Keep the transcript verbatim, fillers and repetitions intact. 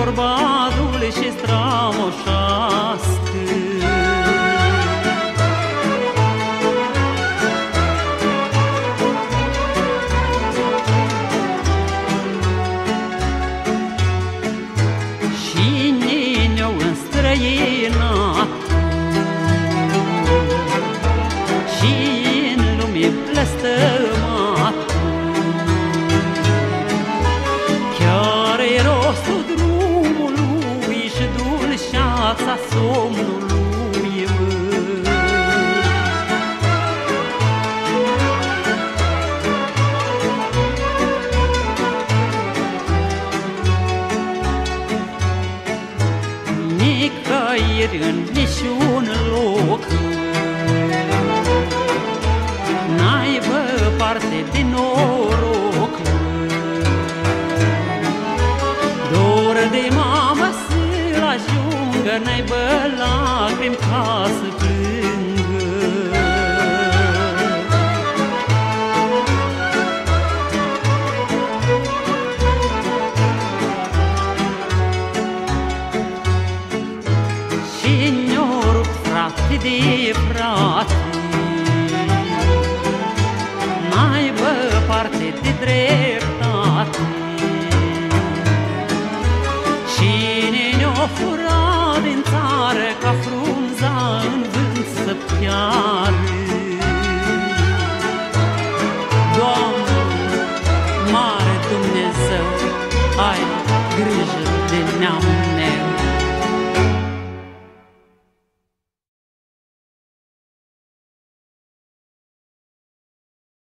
vorba dulce și stramoșească. Și nini-o înstrăinat și în lume blestemat. Chiar e rostul drumului și dulceața somnului, măi. Nicăieri în niciun loc n-aibă parte din nou.